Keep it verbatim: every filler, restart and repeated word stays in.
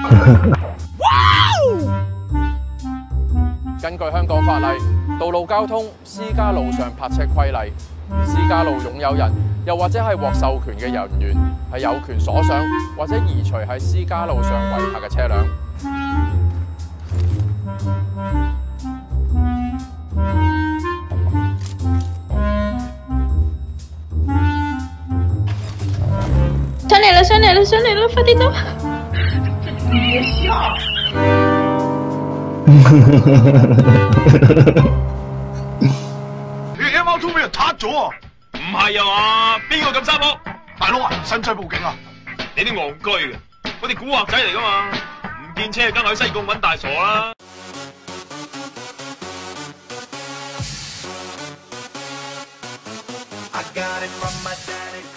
根據香港法例，道路交通私家路上泊車規例，私家路擁有人又或者係獲授權嘅人員係有權鎖上或者移除喺私家路上違泊嘅車輛。 上嚟啦！上嚟啦！上嚟啦！快啲走！ 别笑！你 M R two 俾人撻咗啊！ 唔係啊嘛？邊個咁沙煲？ 大佬啊，使唔使報警啊？ 你啲戇居嘅，我哋古惑仔嚟噶嘛？唔見車梗係去西貢揾大傻啦！I got it from my daddy.